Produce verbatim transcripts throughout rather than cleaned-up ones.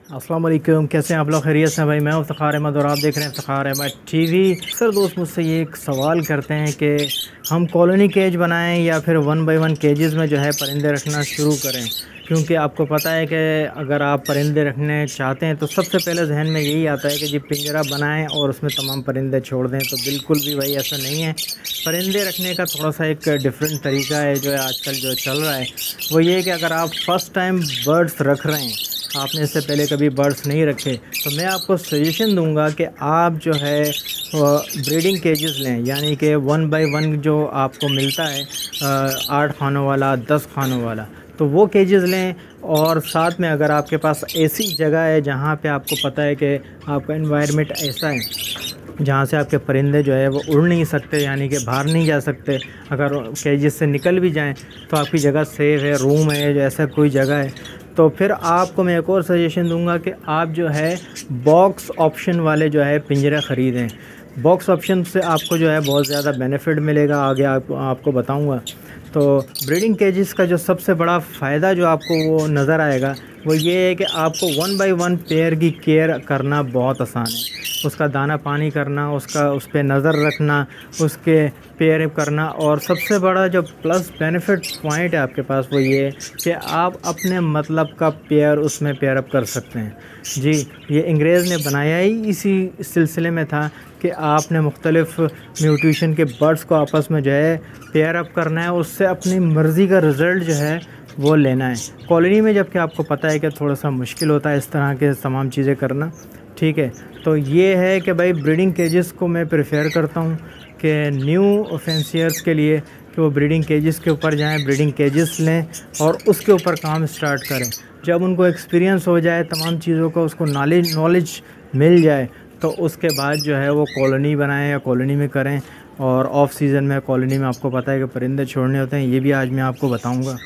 अस्सलाम वालेकुम, कैसे हैं आप लोग? खैरियत से हैं भाई। मैं इफ्तिखार अहमद और आप देख रहे हैं इफ्तिखार अहमद टीवी। अक्सर दोस्त मुझसे ये एक सवाल करते हैं कि हम कॉलोनी केज बनाएं या फिर वन बाय वन केजेस में जो है परिंदे रखना शुरू करें, क्योंकि आपको पता है कि अगर आप परिंदे रखने चाहते हैं तो सबसे पहले जहन में यही आता है कि जी पिंजरा बनाएं और उसमें तमाम परिंदे छोड़ दें। तो बिल्कुल भी भाई ऐसा नहीं है। परिंदे रखने का थोड़ा सा एक डिफरेंट तरीका है जो है आजकल जो चल रहा है, वो ये है कि अगर आप फ़र्स्ट टाइम बर्ड्स रख रहे हैं, आपने इससे पहले कभी बर्ड्स नहीं रखे, तो मैं आपको सजेशन दूंगा कि आप जो है ब्रीडिंग केजेस लें, यानी कि वन बाय वन जो आपको मिलता है आठ खानों वाला, दस खानों वाला, तो वो केजेस लें। और साथ में अगर आपके पास ऐसी जगह है जहाँ पे आपको पता है कि आपका एनवायरनमेंट ऐसा है जहाँ से आपके परिंदे जो है वो उड़ नहीं सकते, यानी कि बाहर नहीं जा सकते, अगर केजेस से निकल भी जाएं तो आपकी जगह सेफ़ है, रूम है, जो ऐसा कोई जगह है, तो फिर आपको मैं एक और सजेशन दूंगा कि आप जो है बॉक्स ऑप्शन वाले जो है पिंजरे ख़रीदें। बॉक्स ऑप्शन से आपको जो है बहुत ज़्यादा बेनिफिट मिलेगा, आगे आप, आपको बताऊंगा। तो ब्रीडिंग केजेस का जो सबसे बड़ा फ़ायदा जो आपको वो नज़र आएगा वो ये है कि आपको वन बाय वन पेयर की केयर करना बहुत आसान है। उसका दाना पानी करना, उसका उस पर नज़र रखना, उसके पेयर करना, और सबसे बड़ा जो प्लस बेनिफिट पॉइंट है आपके पास वो ये कि आप अपने मतलब का पेयर उसमें पेयर अप कर सकते हैं। जी, ये अंग्रेज़ ने बनाया ही इसी सिलसिले में था कि आपने मुख्तलिफ़ म्यूटेशन के बर्ड्स को आपस में जो है पेयर अप करना है, उससे अपनी मर्ज़ी का रिज़ल्ट जो है वो लेना है। कॉलोनी में जबकि आपको पता है कि थोड़ा सा मुश्किल होता है इस तरह के तमाम चीज़ें करना, ठीक है। तो ये है कि भाई ब्रीडिंग केजेस को मैं प्रेफर करता हूँ कि न्यू फैंसियर्स के लिए कि वो ब्रीडिंग केजेस के ऊपर जाएं, ब्रीडिंग केजेस लें और उसके ऊपर काम स्टार्ट करें। जब उनको एक्सपीरियंस हो जाए तमाम चीज़ों का, उसको नॉलेज नॉलेज मिल जाए, तो उसके बाद जो है वो कॉलोनी बनाएं या कॉलोनी में करें। और ऑफ सीज़न में कॉलोनी में आपको पता है कि परिंदे छोड़ने होते हैं, ये भी आज मैं आपको बताऊँगा।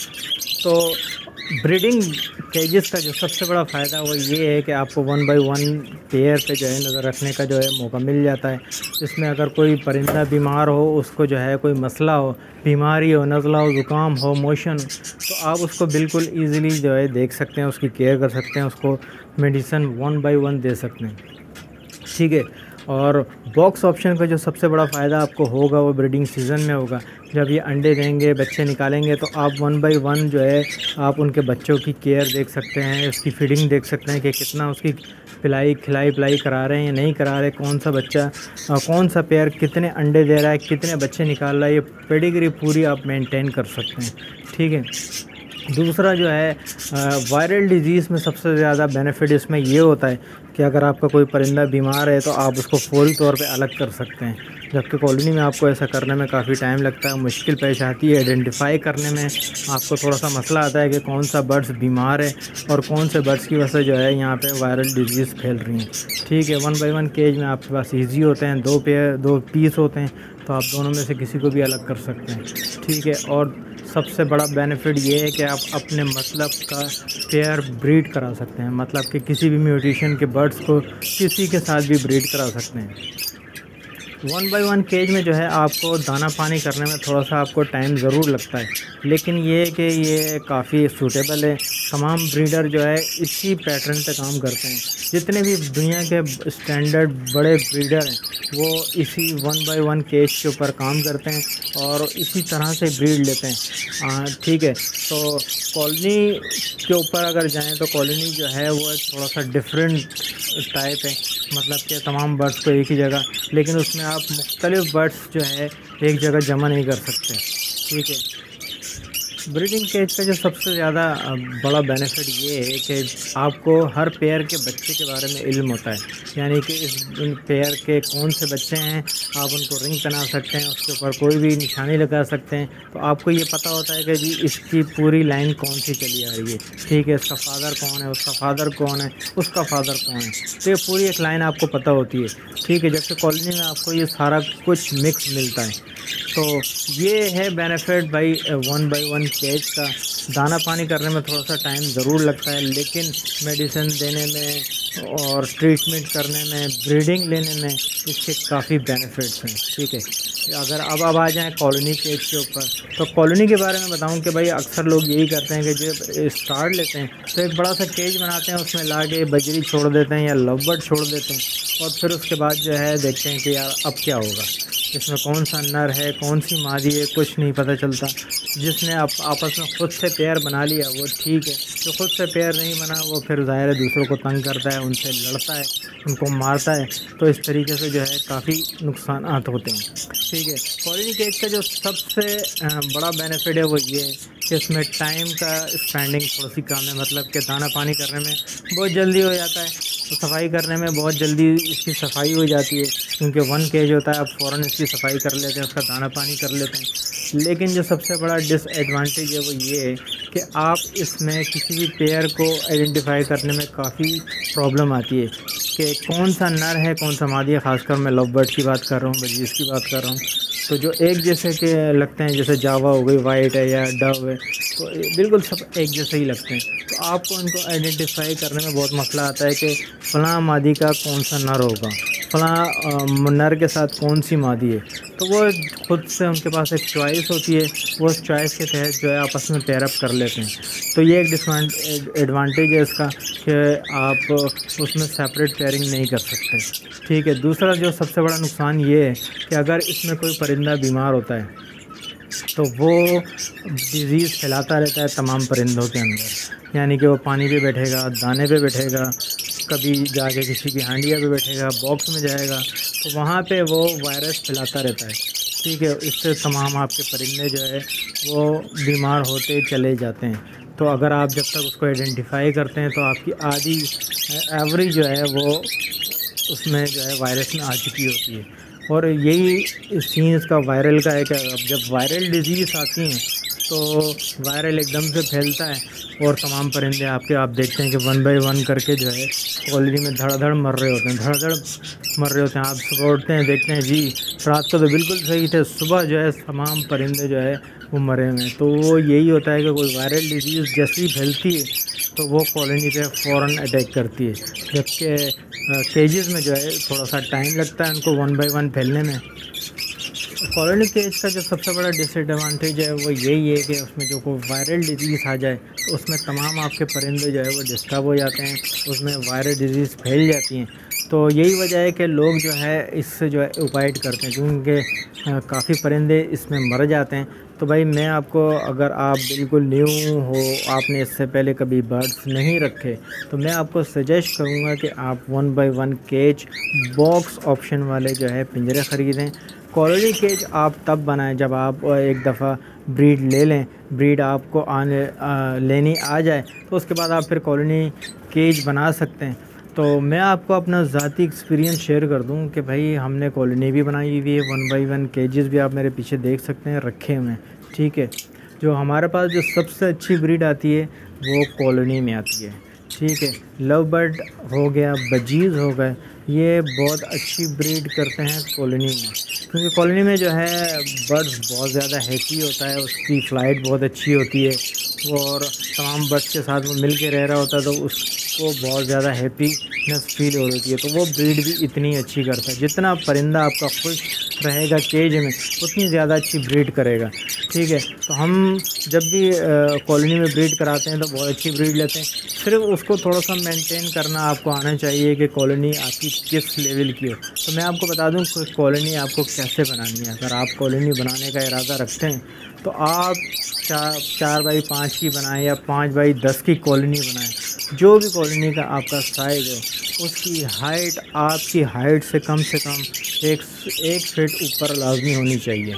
तो ब्रीडिंग केजेस का जो सबसे बड़ा फ़ायदा वो ये है कि आपको वन बाय वन पेयर पे जो है नज़र रखने का जो है मौका मिल जाता है। इसमें अगर कोई परिंदा बीमार हो, उसको जो है कोई मसला हो, बीमारी हो, नज़ला हो, ज़ुकाम हो, मोशन, तो आप उसको बिल्कुल ईज़िली जो है देख सकते हैं, उसकी केयर कर सकते हैं, उसको मेडिसिन वन बाय वन दे सकते हैं, ठीक है। और बॉक्स ऑप्शन का जो सबसे बड़ा फ़ायदा आपको होगा वो ब्रीडिंग सीज़न में होगा। जब ये अंडे देंगे, बच्चे निकालेंगे, तो आप वन बाय वन जो है आप उनके बच्चों की केयर देख सकते हैं, उसकी फीडिंग देख सकते हैं कि कितना उसकी पिलाई खिलाई पिलाई करा रहे हैं या नहीं करा रहे, कौन सा बच्चा कौन सा पेयर कितने अंडे दे रहा है, कितने बच्चे निकाल रहा है, ये पेडिग्री पूरी आप मेंटेन कर सकते हैं, ठीक है। दूसरा जो है वायरल डिजीज़ में सबसे ज़्यादा बेनिफिट इसमें ये होता है कि अगर आपका कोई परिंदा बीमार है तो आप उसको फौरी तौर पे अलग कर सकते हैं, जबकि कॉलोनी में आपको ऐसा करने में काफ़ी टाइम लगता है, मुश्किल पेश आती है। आइडेंटिफाई करने में आपको थोड़ा सा मसला आता है कि कौन सा बर्ड्स बीमार है और कौन से बर्ड्स की वजह से जो है यहाँ पे वायरल डिजीज़ फैल रही हैं, ठीक है। वन बाय वन केज में आपके पास ईजी होते हैं, दो पेयर दो पीस होते हैं, तो आप दोनों में से किसी को भी अलग कर सकते हैं, ठीक है। और सबसे बड़ा बेनिफिट ये है कि आप अपने मतलब का पेयर ब्रीड करा सकते हैं, मतलब कि किसी भी म्यूटेशन के बर्ड्स को किसी के साथ भी ब्रीड करा सकते हैं। वन बाय वन केज में जो है आपको दाना पानी करने में थोड़ा सा आपको टाइम ज़रूर लगता है, लेकिन ये कि ये काफ़ी सूटेबल है। तमाम ब्रीडर जो है इसी पैटर्न पे काम करते हैं, जितने भी दुनिया के स्टैंडर्ड बड़े ब्रीडर हैं वो इसी वन बाय वन केज के ऊपर काम करते हैं और इसी तरह से ब्रीड लेते हैं, ठीक है। तो कॉलोनी के ऊपर अगर जाएं तो कॉलोनी जो है वो एक थोड़ा सा डिफरेंट टाइप है, मतलब कि तमाम बर्ड्स को एक ही जगह, लेकिन उसमें आप मुख्तलिफ़ बर्ड्स जो है एक जगह जमा नहीं कर सकते, ठीक है। ब्रीडिंग केज का जो सबसे ज़्यादा बड़ा बेनिफिट ये है कि आपको हर पेयर के बच्चे के बारे में इल्म होता है, यानी कि इस इन पेयर के कौन से बच्चे हैं, आप उनको रिंग पहना सकते हैं, उसके ऊपर कोई भी निशानी लगा सकते हैं, तो आपको ये पता होता है कि जी इसकी पूरी लाइन कौन सी चली आ रही है, ठीक है। इसका फादर कौन है, उसका फादर कौन है, उसका फादर कौन है, तो ये पूरी एक लाइन आपको पता होती है, ठीक है। जबकि कॉलोनी में आपको ये सारा कुछ मिक्स मिलता है। तो ये है बेनिफिट भाई वन बाय वन केज का। दाना पानी करने में थोड़ा सा टाइम ज़रूर लगता है, लेकिन मेडिसिन देने में और ट्रीटमेंट करने में, ब्रीडिंग लेने में इसके काफ़ी बेनिफिट्स हैं, ठीक है। अगर अब अब आ जाएँ कॉलोनी केज के ऊपर, तो कॉलोनी के बारे में बताऊँ कि भाई अक्सर लोग यही करते हैं कि जब स्टार्ट लेते हैं तो एक बड़ा सा केज बनाते हैं, उसमें ला के बजरी छोड़ देते हैं या लव बर्ड छोड़ देते हैं, और फिर उसके बाद जो है देखते हैं कि यार अब क्या होगा, इसमें कौन सा नर है कौन सी मादी है कुछ नहीं पता चलता। जिसने आप आपस में ख़ुद से पेयर बना लिया वो ठीक है, जो खुद से पेयर नहीं बना वो फिर ज़ाहिर है दूसरों को तंग करता है, उनसे लड़ता है, उनको मारता है। तो इस तरीके से जो है काफ़ी नुकसानात होते हैं। ठीक है, कॉलोनी केज का जो सबसे बड़ा बेनिफिट है वो ये है कि इसमें टाइम का स्पेंडिंग थोड़ी सी कम है, मतलब कि दाना पानी करने में बहुत जल्दी हो जाता है, तो सफाई करने में बहुत जल्दी इसकी सफाई हो जाती है, क्योंकि वन केज होता है, आप फ़ौरन इसकी सफाई कर लेते हैं, उसका दाना पानी कर लेते हैं। लेकिन जो सबसे बड़ा डिसएडवांटेज है वो ये है कि आप इसमें किसी भी पेयर को आइडेंटिफाई करने में काफ़ी प्रॉब्लम आती है कि कौन सा नर है कौन सा मादी है। ख़ासकर मैं लव बर्ड की बात कर रहा हूँ, बजीज़ की बात कर रहा हूँ, तो जो एक जैसे के लगते हैं, जैसे जावा हो गई, वाइट है या डव है, तो बिल्कुल सब एक जैसे ही लगते हैं। तो आपको उनको आइडेंटिफाई करने में बहुत मसला आता है कि फ़लाँ मादी का कौन सा नर होगा, फ़लाँ नर के साथ कौन सी मादी है। तो वो खुद से उनके पास एक चॉइस होती है, वो उस चॉइस के तहत जो है आपस में पेयर अप कर लेते हैं। तो ये एक एडवांटेज है इसका कि आप उसमें सेपरेट पेयरिंग नहीं कर सकते। ठीक है, दूसरा जो सबसे बड़ा नुकसान ये है कि अगर इसमें कोई परिंदा बीमार होता है तो वो डिज़ीज़ फैलाता रहता है तमाम परिंदों के अंदर, यानी कि वो पानी पे बैठेगा, दाने पे बैठेगा, कभी जाके किसी की हांडिया पे बैठेगा, बॉक्स में जाएगा, तो वहाँ पे वो वायरस फैलाता रहता है। ठीक है, इससे तमाम आपके परिंदे जो है वो बीमार होते चले जाते हैं। तो अगर आप जब तक उसको आइडेंटिफाई करते हैं तो आपकी आधी एवरेज जो है वो उसमें जो है वायरस में आ चुकी होती है। और यही सीन इसका वायरल का है कि अब जब वायरल डिजीज़ आती हैं तो वायरल एकदम से फैलता है और तमाम परिंदे आपके आप देखते हैं कि वन बाय वन करके जो है कॉलोनी में धड़ाधड़ मर रहे होते हैं, धड़ाधड़ मर रहे होते हैं। आप सुबह उठते हैं देखते हैं जी रात को तो बिल्कुल सही थे, सुबह जो है तमाम परिंदे जो है वो मरे हुए हैं। तो वो यही होता है कि कोई वायरल डिजीज़ जैसी ही फैलती है तो वो कॉलोनी पे फ़ौरन अटैक करती है, जबकि केजेस में जो है थोड़ा सा टाइम लगता है उनको वन बाय वन फैलने में। कॉलोनी केज का जो सबसे बड़ा डिसएडवांटेज है वो यही है कि उसमें जो कोई वायरल डिजीज़ आ जाए तो उसमें तमाम आपके परिंदे जो है वो डिस्टर्ब हो जाते हैं, उसमें वायरल डिजीज़ फैल जाती हैं। तो यही वजह है कि लोग जो है इससे जो है अवॉइड करते हैं, क्योंकि काफ़ी परिंदे इसमें मर जाते हैं। तो भाई मैं आपको, अगर आप बिल्कुल न्यू हो, आपने इससे पहले कभी बर्ड्स नहीं रखे, तो मैं आपको सजेस्ट करूँगा कि आप one by one cage box option वाले जो है पिंजरे ख़रीदें। कॉलोनी केज आप तब बनाएं जब आप एक दफ़ा ब्रीड ले लें, ब्रीड आपको आने आ, लेनी आ जाए, तो उसके बाद आप फिर कॉलोनी केज बना सकते हैं। तो मैं आपको अपना ज़ाती एक्सपीरियंस शेयर कर दूं कि भाई हमने कॉलोनी भी बनाई हुई है, वन बाई वन केजेस भी आप मेरे पीछे देख सकते हैं रखे हुए हैं। ठीक है, जो हमारे पास जो सबसे अच्छी ब्रीड आती है वो कॉलोनी में आती है। ठीक है, लव बर्ड हो गया, बजीज़ हो गए, ये बहुत अच्छी ब्रीड करते हैं कॉलोनी में, क्योंकि कॉलोनी में जो है बर्ड्स बहुत ज़्यादा हैप्पी होता है, उसकी फ़्लाइट बहुत अच्छी होती है और तमाम बर्ड्स के साथ वो मिल के रह रहा होता है, तो उसको बहुत ज़्यादा हैप्पीनेस फील हो रही है। तो वो ब्रीड भी इतनी अच्छी करता है, जितना परिंदा आपका खुश रहेगा केज में उतनी ज़्यादा अच्छी ब्रीड करेगा। ठीक है, तो हम जब भी कॉलोनी में ब्रीड कराते हैं तो बहुत अच्छी ब्रीड लेते हैं। सिर्फ उसको थोड़ा सा मेंटेन करना आपको आना चाहिए कि कॉलोनी आपकी किस लेवल की हो। तो मैं आपको बता दूं कि कॉलोनी आपको कैसे बनानी है। अगर आप कॉलोनी बनाने का इरादा रखते हैं तो आप चार चार बाई पाँच की बनाएं या पाँच बाई दस की कॉलोनी बनाएं। जो भी कॉलोनी का आपका साइज़ है उसकी हाइट आपकी हाइट से कम से कम एक एक फीट ऊपर लाजमी होनी चाहिए,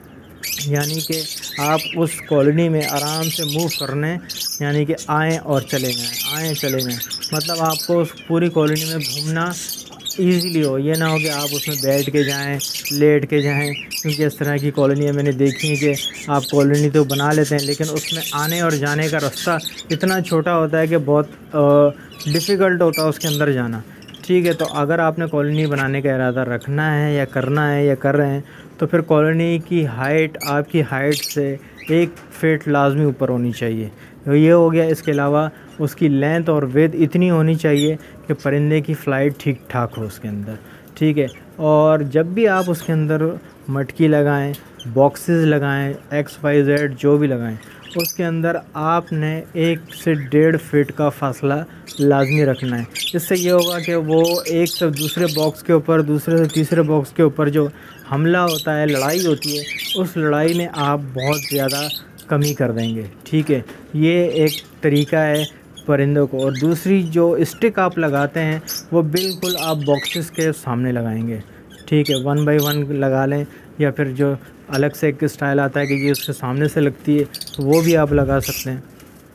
यानी कि आप उस कॉलोनी में आराम से मूव करने, यानी कि आएँ और चले जाएँ, आएँ चले जाएँ, मतलब आपको उस पूरी कॉलोनी में घूमना ईज़िली हो। ये ना हो कि आप उसमें बैठ के जाएं, लेट के जाएं, क्योंकि इस तरह की कॉलोनियाँ मैंने देखी हैं कि आप कॉलोनी तो बना लेते हैं लेकिन उसमें आने और जाने का रास्ता इतना छोटा होता है कि बहुत डिफ़िकल्ट होता है उसके अंदर जाना। ठीक है, तो अगर आपने कॉलोनी बनाने का इरादा रखना है या करना है या कर रहे हैं तो फिर कॉलोनी की हाइट आपकी हाइट से एक फीट लाजमी ऊपर होनी चाहिए। तो ये हो गया। इसके अलावा उसकी लेंथ और विड्थ इतनी होनी चाहिए कि परिंदे की फ़्लाइट ठीक ठाक हो उसके अंदर। ठीक है, और जब भी आप उसके अंदर मटकी लगाएं, बॉक्सेस लगाएं, एक्स वाई जेड जो भी लगाएं, उसके अंदर आपने एक से डेढ़ फीट का फासला लाजमी रखना है। इससे ये होगा कि वो एक से दूसरे बॉक्स के ऊपर, दूसरे से तीसरे बॉक्स के ऊपर जो हमला होता है, लड़ाई होती है, उस लड़ाई में आप बहुत ज़्यादा कमी कर देंगे। ठीक है, ये एक तरीका है परिंदों को। और दूसरी जो स्टिक आप लगाते हैं वो बिल्कुल आप बॉक्सेस के सामने लगाएंगे। ठीक है, वन बाय वन लगा लें, या फिर जो अलग से एक स्टाइल आता है कि ये उसके सामने से लगती है, तो वो भी आप लगा सकते हैं।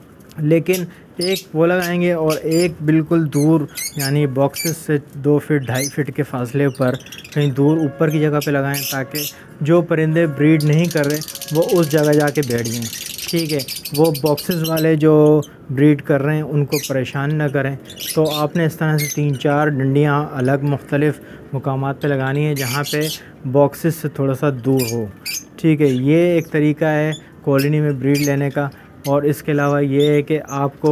लेकिन एक वो लगाएंगे और एक बिल्कुल दूर, यानी बॉक्सेस से दो फीट ढाई फीट के फासले पर कहीं दूर ऊपर की जगह पे लगाएं, ताकि जो परिंदे ब्रीड नहीं कर रहे वो उस जगह जाके बैठ जाएं। ठीक है, वो बॉक्सेस वाले जो ब्रीड कर रहे हैं उनको परेशान ना करें। तो आपने इस तरह से तीन चार डंडियाँ अलग मुख्तलिफ़ मुकामात पे लगानी है जहाँ पे बॉक्सेस से थोड़ा सा दूर हो। ठीक है, ये एक तरीका है कॉलोनी में ब्रीड लेने का। और इसके अलावा ये है कि आपको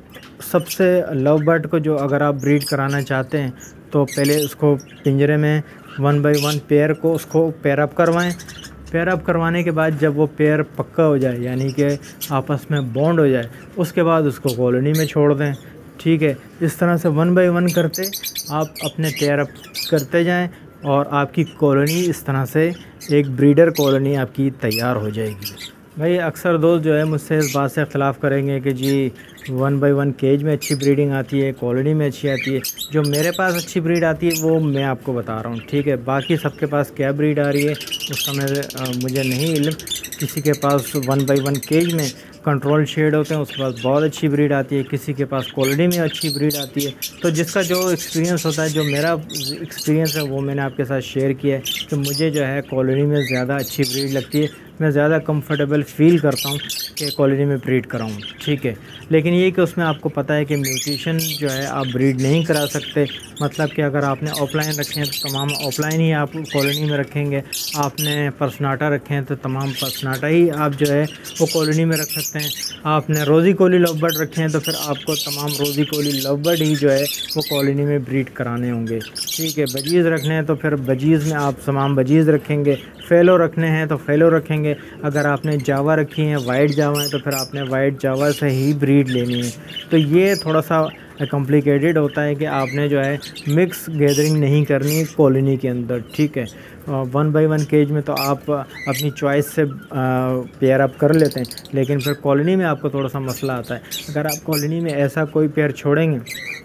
सबसे लव बर्ड को जो अगर आप ब्रीड कराना चाहते हैं तो पहले उसको पिंजरे में वन बाय वन पेयर को उसको पेयर अप करवाएं। पेयर अप करवाने के बाद जब वो पेयर पक्का हो जाए, यानी कि आपस में बॉन्ड हो जाए, उसके बाद उसको कॉलोनी में छोड़ दें। ठीक है, इस तरह से वन बाय वन करते आप अपने पेयर अप करते जाएं और आपकी कॉलोनी इस तरह से एक ब्रीडर कॉलोनी आपकी तैयार हो जाएगी। भाई अक्सर दोस्त जो है मुझसे इस बात से इख्तलाफ़ करेंगे कि जी वन बाय वन केज में अच्छी ब्रीडिंग आती है, कॉलोनी में अच्छी आती है। जो मेरे पास अच्छी ब्रीड आती है वो मैं आपको बता रहा हूँ। ठीक है, बाकी सबके पास क्या ब्रीड आ रही है उसका मेरे मुझे नहीं इल्म। किसी के पास वन बाय वन केज में कंट्रोल शेड होते हैं, उसके पास बहुत अच्छी ब्रीड आती है, किसी के पास कॉलोनी में अच्छी ब्रीड आती है। तो जिसका जो एक्सपीरियंस होता है, जो मेरा एक्सपीरियंस है वो मैंने आपके साथ शेयर किया है कि मुझे जो है कॉलोनी में ज़्यादा अच्छी ब्रीड लगती है। मैं ज़्यादा कंफर्टेबल फ़ील करता हूँ कि कॉलोनी में ब्रीड कराऊँ। ठीक है, लेकिन ये कि उसमें आपको पता है कि म्यूटेशन जो है आप ब्रीड नहीं करा सकते। मतलब कि अगर आपने ऑफलाइन रखे हैं तो तमाम ऑफलाइन ही आप कॉलोनी में रखेंगे, आपने पर्सनाटा रखे हैं तो तमाम पर्सनाटा ही आप जो है वो कॉलोनी में रख सकते हैं, आपने रोज़ी कोली लव बर्ड रखे हैं तो फिर आपको तमाम रोज़ी कोली लव बर्ड ही जो है वो कॉलोनी में ब्रीड कराने होंगे। ठीक है, बजीज़ रखने हैं तो फिर बजीज़ में आप तमाम बजीज़ रखेंगे, फ़ेलो रखने हैं तो फ़ेलो रखेंगे। अगर आपने जावा रखी हैं, वाइट जावा है, तो फिर आपने वाइट जावा से ही ब्रीड लेनी है। तो ये थोड़ा सा कॉम्प्लिकेटेड होता है कि आपने जो है मिक्स गैदरिंग नहीं करनी कॉलोनी के अंदर। ठीक है, वन बाय वन केज में तो आप अपनी चॉइस से पेयर अप कर लेते हैं, लेकिन फिर कॉलोनी में आपको थोड़ा सा मसला आता है। अगर आप कॉलोनी में ऐसा कोई पेयर छोड़ेंगे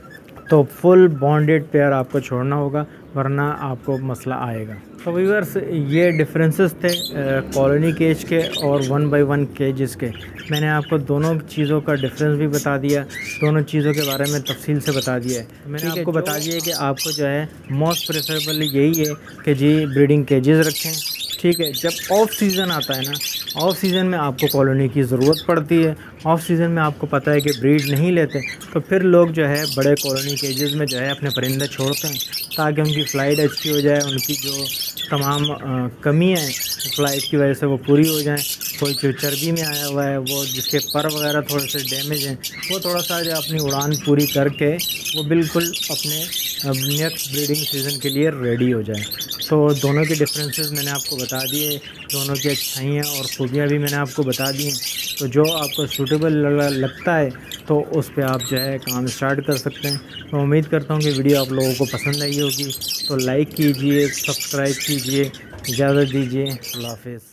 तो फुल बॉन्डेड पेयर आपको छोड़ना होगा, वरना आपको मसला आएगा। तो व्यूअर्स, ये डिफरेंसेस थे कॉलोनी केज के और वन बाय वन केजेस के। मैंने आपको दोनों चीज़ों का डिफरेंस भी बता दिया, दोनों चीज़ों के बारे में तफसील से बता दिया है। मैंने आपको बता दिया कि आपको जो है मोस्ट प्रेफरेबल यही है कि जी ब्रीडिंग केजेस रखें। ठीक है, जब ऑफ सीज़न आता है ना, ऑफ सीज़न में आपको कॉलोनी की ज़रूरत पड़ती है। ऑफ सीज़न में आपको पता है कि ब्रीड नहीं लेते, तो फिर लोग जो है बड़े कॉलोनी केजेस में जो है अपने परिंदे छोड़ते हैं ताकि उनकी फ़्लाइट अच्छी हो जाए, उनकी जो तमाम कमियाँ हैं फ़्लाइट की वजह से वो पूरी हो जाएं। कोई जो चर्बी में आया हुआ है, वो जिसके पर वगैरह थोड़े से डैमेज हैं, वो थोड़ा सा जो अपनी उड़ान पूरी करके वो बिल्कुल अपने नेक्स्ट ब्रीडिंग सीज़न के लिए रेडी हो जाए। तो दोनों के डिफरेंसेस मैंने आपको बता दिए, दोनों की अच्छाइयाँ और खूबियाँ भी मैंने आपको बता दी हैं। तो जो आपको सूटेबल लगता है तो उस पर आप जो है काम स्टार्ट कर सकते हैं। मैं उम्मीद करता हूँ कि वीडियो आप लोगों को पसंद आई होगी। तो लाइक कीजिए, सब्सक्राइब कीजिए, इजाज़त दीजिए, अल्लाह हाफ़िज़।